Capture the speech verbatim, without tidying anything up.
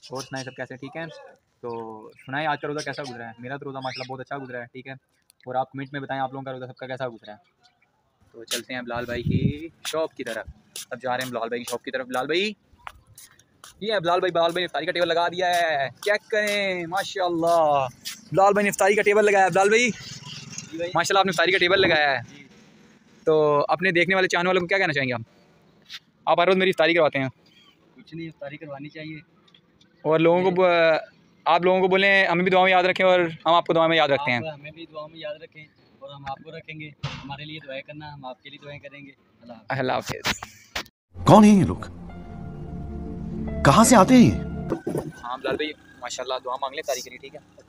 और सुनाए सब कैसे ठीक है? तो सुनाए आज का रोज़ा कैसा गुजरा है? मेरा तो रोज़ा माशाल्लाह बहुत अच्छा गुजरा है, ठीक है। और आप कमेंट में बताएं आप लोगों का रोज़ा सबका कैसा गुजरा है। तो चलते हैं बिलाल भाई की शॉप की तरफ। अब जा रहे हैं बिलाल भाई की शॉप की तरफ। बिलाल भाई ये है बिलाल भाई, बिलाल भाई ने इफ्तारी का टेबल लगा दिया है, चेक करें माशाल्लाह। बिलाल भाई ने इफ्तारी का टेबल लगाया है। बिलाल भाई माशाल्लाह आपने इफ्तारी का टेबल लगाया है, तो अपने देखने वाले चाहने वालों को क्या कहना चाहेंगे आप? आप हर रोज़ मेरी इफ्तारी करवाते हैं। कुछ नहीं, इफ्तारी करवानी चाहिए और लोगों को आप लोगों को बोलें हमें भी दुआ में याद रखें और हम आपको दुआ में याद रखते हैं। हमें भी दुआ में याद रखें और हम आपको रखेंगे। हमारे लिए दुआएं करना, हम आपके लिए दुआएं करेंगे। अल्लाह हाफ़िज़। कौन है ये लोग, कहाँ से आते हैं? हाँ बिलाल भाई माशाल्लाह दुआ मांग लें तारीख के लिए, ठीक है।